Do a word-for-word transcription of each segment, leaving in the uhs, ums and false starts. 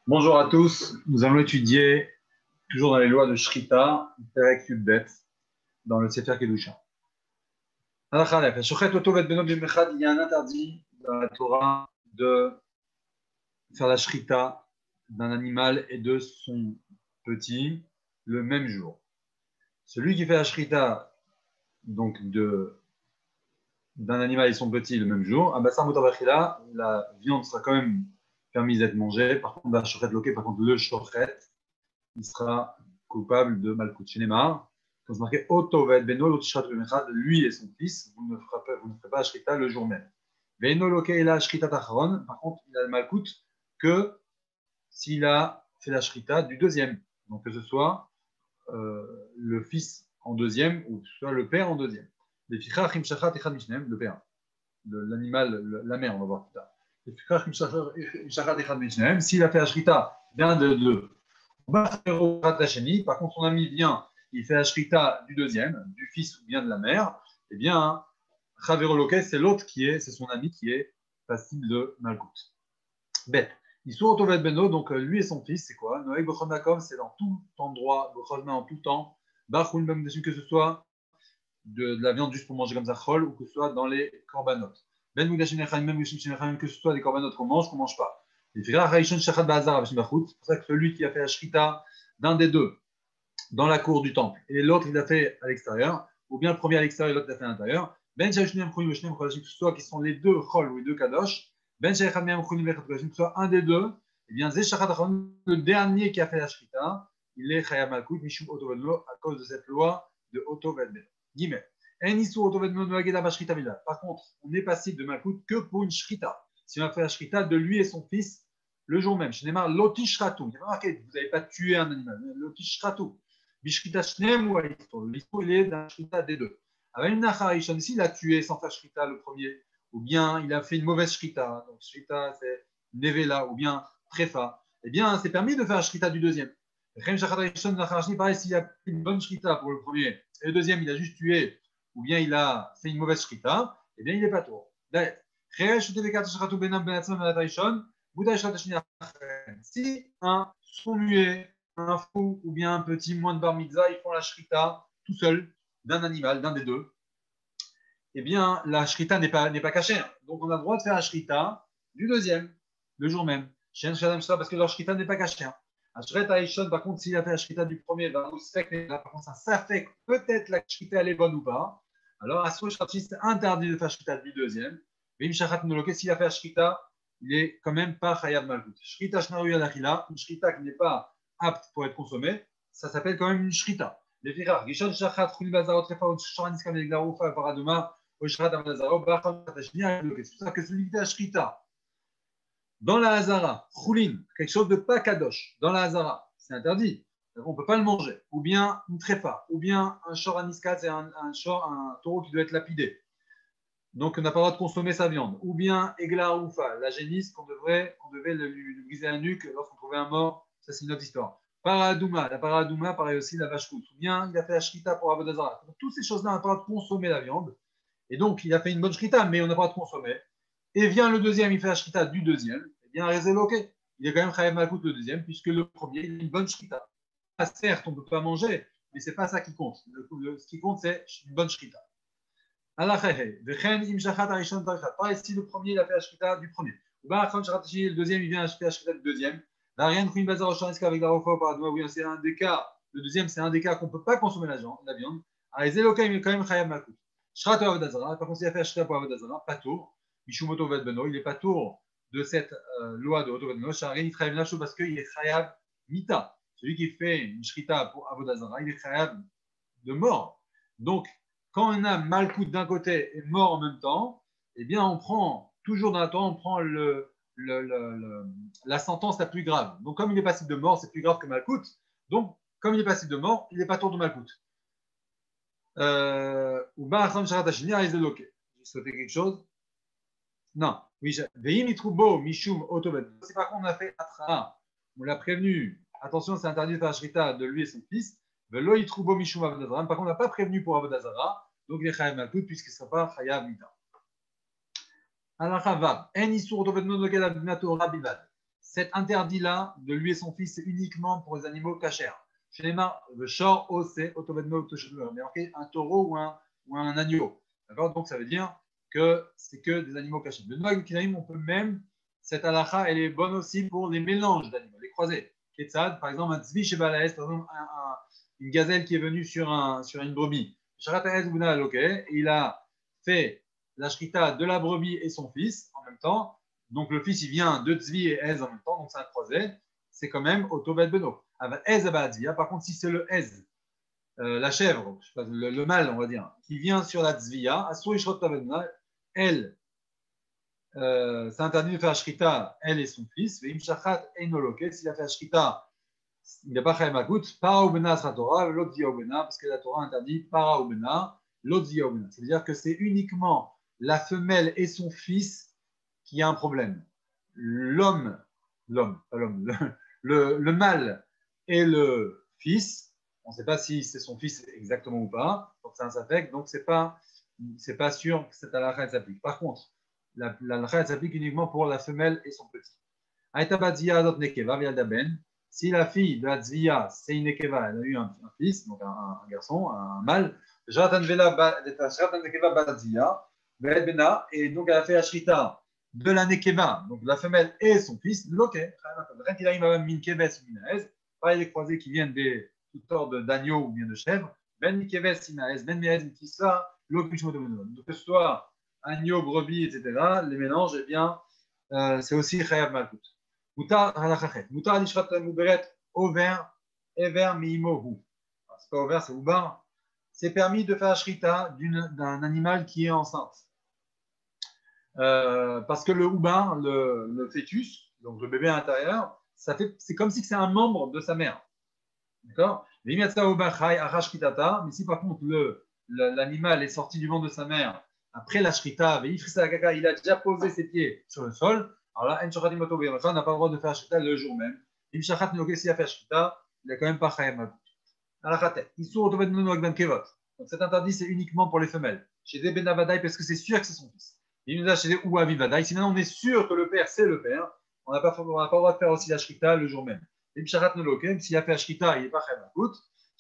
Bonjour à tous, nous allons étudier, toujours dans les lois de Shrita, Perek Yudbet, dans le Sefer Kedusha. Halakha Aleph, Shochet Oto Vet Beno Bimechad, il y a un interdit dans la Torah de faire la Shrita d'un animal et de son petit le même jour. Celui qui fait la Shrita donc de d'un animal et son petit le même jour, Abassar Mutabachila, la viande sera quand même permise d'être mangée. Par contre, la Shochet Loké, par contre, le Shochet, il sera coupable de Malkout. Chez Neymar, quand c'est marqué Oto va être Beno, lui et son fils, vous ne ferez pas, vous ne ferez pas Ashrita le jour même. Beno Loke il a Ashrita Tacharon, par contre, il a le Malkout que s'il a fait la Shrita du deuxième. Donc que ce soit euh, le fils en deuxième ou que ce soit le père en deuxième. Les Ficha Chim Shachat Echad Mishnem, le père, l'animal, la mère, on va voir plus tard. Les Ficha Chim Shachat Echad Mishnem, s'il a fait la Shrita d'un de deux. Par contre, son ami vient, il fait la shrita du deuxième, du fils ou bien de la mère, eh bien, Chavero Loke, c'est l'autre qui est, c'est son ami qui est passible de Malkout. Bête. Issour Otovet Beno, donc lui et son fils, c'est quoi? Noé Bochol Makom, c'est dans tout endroit, Bochol en tout temps, Bachul même dessus, que ce soit de, de la viande juste pour manger comme ça, Chol, ou que ce soit dans les korbanot. Ben Mugdashin Echaim, même que ce soit des korbanot qu'on mange, qu'on ne mange pas. C'est pour ça que celui qui a fait la shrita d'un des deux dans la cour du temple et l'autre il a fait à l'extérieur, ou bien le premier à l'extérieur et l'autre il a fait à l'intérieur, ben que ce soit qui sont les deux chol ou les deux kadosh, ben que ce soit un des deux, et bien le dernier qui a fait la shrita, il est chayam malkout mishum otovedlo à cause de cette loi de otovedlo. Guillemets. Par contre, on n'est passible de malkout que pour une shrita. Si on a fait la shrita de lui et son fils le jour même. Chez Neymar, l'otishratu. Il y a marqué, vous n'avez pas tué un animal. L'otishratu. Bishkita shnem ou alisto. L'histo, il est d'un shrita des deux. Avec une nacharishan, ici, il a tué sans faire shrita le premier, ou bien il a fait une mauvaise shrita. Donc, shrita, c'est nevela, ou bien trefa. Eh bien, c'est permis de faire la shrita du deuxième. Pareil, s'il a fait une bonne shrita pour le premier, et le deuxième, il a juste tué, ou bien il a fait une mauvaise shrita, eh bien, il n'est pas tour. Si un sourd-muet, un fou ou bien un petit moins de bar mitzvah, ils font la shrita tout seul d'un animal, d'un des deux, eh bien la shrita n'est pas, n'est pas cachée. Donc on a le droit de faire la shrita du deuxième, le jour même. Parce que leur shrita n'est pas cachée. Par contre, s'il a fait la shrita du premier, par contre, ça fait que peut-être la shrita elle est bonne ou pas. Alors, à ce c'est interdit de faire la shrita du deuxième. Mais s'il a fait la shrita, il est quand même pas chayav malkout. Shrita shnaru yadachila, une shrita qui n'est pas apte pour être consommée, ça s'appelle quand même une shrita. Les firach, gishon shachat, chuli bazarot, refa, ou sharanis kam eglaroufa, paradoma, ou shachat amazaro, bachon katashnia. C'est pour ça que celui qui fait la shrita dans la hazara, choulin, quelque chose de pas kadosh, dans la hazara, c'est interdit. On ne peut pas le manger. Ou bien une tréfa, ou bien un shor aniskat, c'est un, un, shor, un taureau qui doit être lapidé. Donc, on n'a pas le droit de consommer sa viande. Ou bien Egla Oufa, la génisse qu'on devrait, qu'on devait lui, lui briser la nuque lorsqu'on trouvait un mort. Ça, c'est une autre histoire. Paradouma, la paradouma, pareil aussi, la vache route. Ou bien il a fait la shrita pour Avodazara. Donc, toutes ces choses-là, on n'a pas le droit de consommer la viande. Et donc, il a fait une bonne shrita, mais on n'a pas le droit de consommer. Et vient le deuxième, il fait la shrita du deuxième. Eh bien, Rezeloke, il est quand même Chayav Malkout le deuxième, puisque le premier, il a une bonne shrita. Ah, certes, on ne peut pas manger, mais ce n'est pas ça qui compte. Le, le, ce qui compte, c'est une bonne shrita. Pareil, si le premier, il a fait la shrita du premier. Le deuxième, il vient faire la shrita du deuxième. C'est un des cas. Le deuxième, c'est un des cas qu'on ne peut pas consommer la viande. Alors, les éloquents, il est quand même chayav malkout. Shrata avodazara. Par contre, s'il a fait la shrita pour avodazara, pas tour. Mishumoto vedbeno, il n'est pas tour de cette euh, loi de Oto vedbeno. Sharin, il chayav nacho parce qu'il est chayav mita. Celui qui fait une shrita pour avodazara, il est chayav de mort. Donc, quand on a malkout d'un côté et mort en même temps, eh bien, on prend, toujours dans la Torah, on prend le, le, le, le, la sentence la plus grave. Donc, comme il est passible de mort, c'est plus grave que malkout. Donc, comme il est passible de mort, il n'est pas tour de malkout. Euh, ou Bahasam Sharatashini, Arizeloke. J'ai sauté quelque chose? Non. Oui, Veim Itrubo, Mishum, Otobet. C'est par contre, on a fait Atra. On l'a prévenu. Attention, c'est interdit de faire shrita de lui et son fils. Par contre, on n'a pas prévenu pour Avodazara, donc il est chayav malkout puisqu'il ne sera pas chayav mita. cet interdit-là de lui et son fils, c'est uniquement pour les animaux cachers. Chez les mains, le shor, o, c'est autovedno, mais marqué un taureau ou un, ou un agneau. D'accord? Donc ça veut dire que c'est que des animaux cachés. Le Noag Kinaïm, on peut même, cette halakha, elle est bonne aussi pour les mélanges d'animaux, les croisés. Ketsad, par exemple, un tzvi chez Balaès, par exemple, un, un, une gazelle qui est venue sur, un, sur une brebis. Il a fait la shrita de la brebis et son fils en même temps. Donc le fils, il vient de tzvi et ez en même temps, donc c'est un croisé. C'est quand même autobet beno. Par contre, si c'est le ez, euh, la chèvre, je sais pas, le, le mâle, on va dire, qui vient sur la tzviya, elle, euh, c'est interdit de faire shrita, elle et son fils. S'il a fait shrita, il n'a pas chaymakut, para ubena sera Torah, l'autre dit ubena, parce que la Torah interdit para ubena, l'autre dit ubena. C'est-à-dire que c'est uniquement la femelle et son fils qui a un problème. L'homme, l'homme, pas l'homme, le, le, le mâle et le fils, on ne sait pas si c'est son fils exactement ou pas, donc c'est un safek, donc c'est pas, c'est pas sûr que cette halakha s'applique. Par contre, la halakha s'applique uniquement pour la femelle et son petit. Si la fille de la tzviya, c'est une nekeva, elle a eu un, un fils, donc un, un garçon, un, un mâle, et donc elle a fait la shrita de la nekeva, donc la femelle et son fils, pareil les croisés qui viennent des toutes sortes d'agneaux ou bien de chèvres, ben nikeves imaez, ben meez mitisa, donc que ce soit agneau, brebis, et cetera, les mélanges, eh bien, euh, c'est aussi chayav malkut. Mutar halachachet. Mutar lishrat muberet over ever miimohu. C'est pas over, c'est ubar. C'est permis de faire shrita d'un animal qui est enceinte. Euh, parce que le ubar, le, le fœtus, donc le bébé à l'intérieur, ça fait, c'est comme si c'est un membre de sa mère. D'accord? Mais si par contre le, l'animal est sorti du ventre de sa mère après la shrita, il a déjà posé ses pieds sur le sol, alors là, on n'a pas le droit de faire shrita le jour même. S'il a fait shrita, il n'a quand même pas chayam. Donc cet interdit, c'est uniquement pour les femelles. Chez des benavadai, parce que c'est sûr que c'est son fils. Il nous a chez des ouavivadai. Si maintenant on est sûr que le père, c'est le père, on n'a pas, pas le droit de faire aussi la shrita le jour même. S'il a fait shrita, il n'est pas chayam.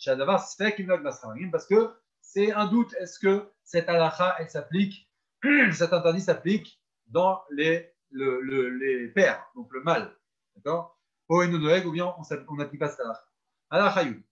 Parce que c'est un doute, est-ce que cette halakha, elle s'applique, cet interdit s'applique dans les, le, le, les pères, donc le mâle. D'accord? Ou bien on n'applique pas cette halakha. Halakha.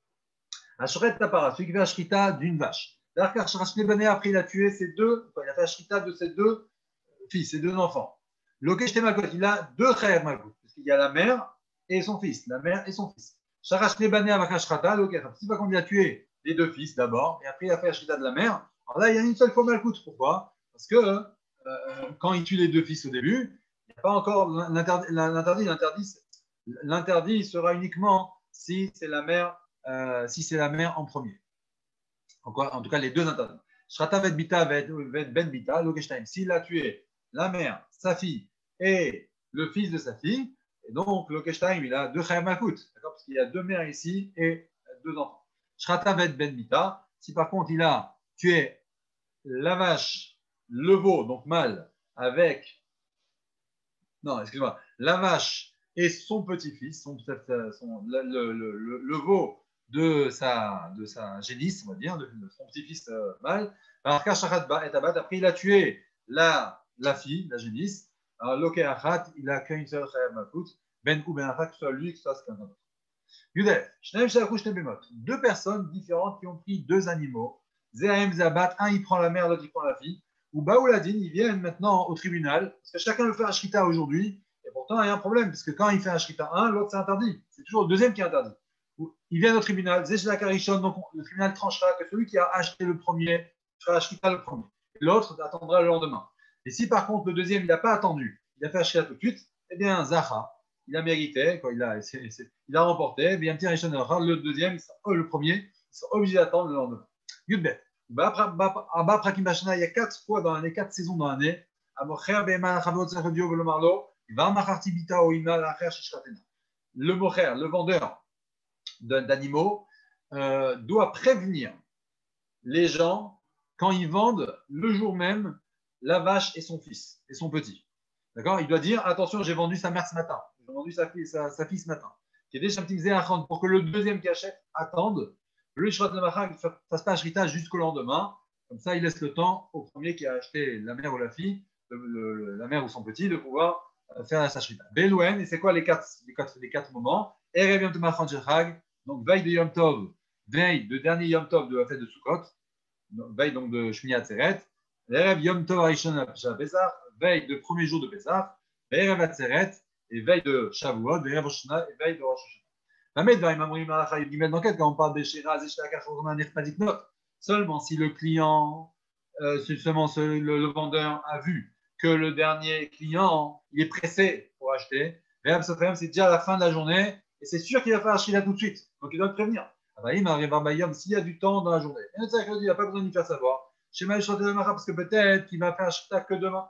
Ashret tapara, celui qui fait la shrita d'une vache. Après, il a tué ses deux, il a fait la shrita de ses deux fils, ses deux enfants. Lokesh Malkot, il a deux frères Malkot, parce qu'il y a la mère et son fils, la mère et son fils. Sharash Nebane Avakashrata, si par contre il a tué les deux fils d'abord, et après il a fait la shrita de la mère, alors là il y a une seule fois Malkut. Pourquoi? Parce que euh, quand il tue les deux fils au début, il n'y a pas encore l'interdit, l'interdit, l'interdit, l'interdit sera uniquement si c'est la mère. Euh, si c'est la mère en premier. En, quoi, en tout cas, les deux interdits. Shrata vet bita vet ben bita lokeshtaim. S'il a tué la mère, sa fille et le fils de sa fille, et donc lokeshtaim, il a deux chayam malkut, d'accord, parce qu'il y a deux mères ici et deux enfants. Shrata vet ben bita. Si par contre il a tué la vache, le veau, donc mâle, avec non, excuse-moi, la vache et son petit-fils, son, son, le, le, le, le veau de sa, de sa génisse, on va dire, de, de son petit-fils euh, mâle. Après, il a tué la, la fille, la génisse. Alors, Loke Achat, il a qu'une seule chayav malkut. Ben ou Ben Achat, que ce soit lui, que ce soit quelqu'un d'autre. Yudef, deux personnes différentes qui ont pris deux animaux. Zéahem Zabat, un il prend la mère, l'autre il prend la fille. Ou Baouladin, ils viennent maintenant au tribunal, parce que chacun veut faire un shrita aujourd'hui, et pourtant il y a un problème, parce que quand il fait un shrita un, l'autre c'est interdit. C'est toujours le deuxième qui est interdit. Ils viennent au tribunal, Zeshla Karishon, donc le tribunal tranchera que celui qui a acheté le premier fera un shrita le premier. L'autre attendra le lendemain. Et si par contre le deuxième il n'a pas attendu, il a fait un shrita tout de suite, eh bien Zaha, il a mérité, quoi, il, a, c'est, c'est, il a remporté, eh bien le deuxième, le premier, ils sont obligés d'attendre le lendemain. Yudbet. Il y a quatre fois dans l'année, quatre saisons dans l'année. Le mocher, le vendeur d'animaux, euh, doit prévenir les gens quand ils vendent le jour même la vache et son fils et son petit. D'accord? Il doit dire attention, j'ai vendu sa mère ce matin. Ils ont vendu sa fille, sa, sa fille ce matin. Qui est déjà un petit zéachon pour que le deuxième qui achète attende. Le Shrat Lamacha, il ne fasse pas Shrita jusqu'au lendemain. Comme ça, il laisse le temps au premier qui a acheté la mère ou la fille, le, le, la mère ou son petit, de pouvoir faire sa Shrita. Belouen, et c'est quoi les quatre, les quatre, les quatre moments? Erev Yom Tov Machan Shechag, donc veille de Yom Tov, veille de dernier Yom Tov de la fête de Sukkot, veille donc de Shmini Atzeret. Erev Yom Tov Arishon Pesach, veille de premier jour de Pesach. Erev Atzeret, et veille de Shavuot, Erev Rosh Hashanah, et veille de Rosh Hashanah. Quand on parle de Shira, seulement si le client, euh, seulement le, le vendeur a vu que le dernier client il est pressé pour acheter, c'est déjà à la fin de la journée et c'est sûr qu'il va faire Shira tout de suite. Donc il doit le prévenir. S'il y a du temps dans la journée, il n'a pas besoin de lui faire savoir. Parce que peut-être qu'il va faire Shira que demain.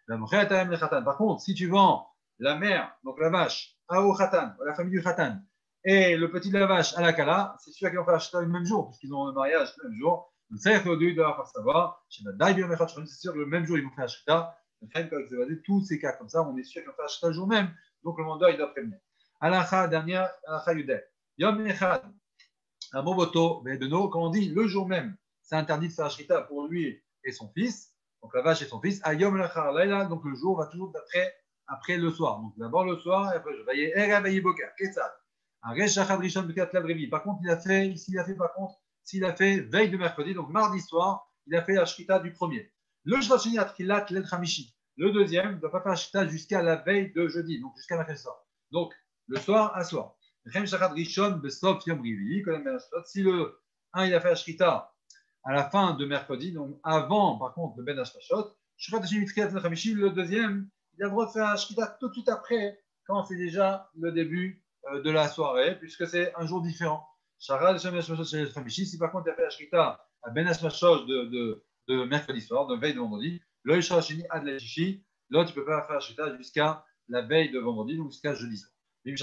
Par contre, si tu vends la mère, donc la vache, à au Khatan, à la famille du Khatan, et le petit de la vache à la Kala, c'est sûr qu'ils vont faire acheter le même jour, puisqu'ils ont un mariage le même jour. Donc, ça, il faut leur faire savoir. C'est sûr que le même jour, ils vont faire acheter. Tous ces cas comme ça, on est sûr qu'ils vont faire acheter le jour même. Donc, le vendeur, il doit prévenir. Alacha, dernière, Alacha Yudel. Yom Echad, un Moboto, Bedeno, comme on dit, le jour même, c'est interdit de faire Ashrita pour lui et son fils. Donc, la vache et son fils. A Yom Echad, Laila, donc le jour va toujours d'après après le soir. Donc, d'abord le soir, et après, je vais Erev Boka. Qu'est-ce que ça? Un Reshachad Rishon Bekat Lavrevi. Par contre, il a fait, ici, il a fait, par contre, s'il a fait veille de mercredi, donc mardi soir, il a fait la Shrita du premier. Le Shvachini Atkilat Led Hamishi. Le deuxième ne doit pas faire la Shrita jusqu'à la veille de jeudi, donc jusqu'à mercredi soir. Donc, le soir à soir. Reshachad Rishon Besov Yom Rivi. Si le un, il a fait la Shrita à la fin de mercredi, donc avant, par contre, le Ben Hashpashot, Shrat Hashim Atkilat Led Hamishi, le deuxième, il a le droit de faire la Shrita tout de suite après, quand c'est déjà le début de la soirée, puisque c'est un jour différent. Si par contre il a fait la Shrita à Ben Hashmashos de, de, de mercredi soir, de veille de vendredi, le Shashini Ad la Shishi, là tu peux pas faire la Shrita jusqu'à la veille de vendredi, donc jusqu'à jeudi soir.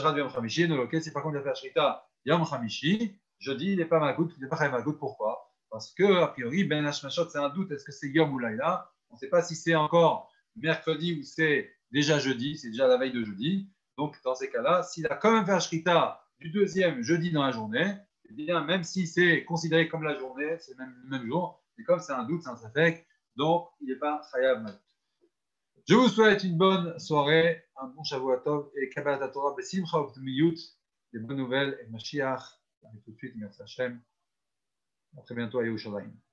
Si par contre il a fait la Shrita Yom Hamishi, jeudi, il n'est pas Magout, il n'est pas Chayav Magout. Pourquoi? Parce que, a priori, Ben Hashmashot, c'est un doute, est-ce que c'est Yom ou Laïla? On ne sait pas si c'est encore mercredi ou c'est déjà jeudi, c'est déjà la veille de jeudi. Donc, dans ces cas-là, s'il a quand même fait la Shrita du deuxième jeudi dans la journée, eh bien, même si c'est considéré comme la journée, c'est même le même jour, et comme c'est un doute, c'est un safek, donc il n'est pas Chayav Magout. Je vous souhaite une bonne soirée, un bon Shavuot Tov et Kabbalat Torah, Besimcha Optimiyut, des bonnes nouvelles et Mashiach. À tout de suite, merci Hachem. À très bientôt à Yerushalayim.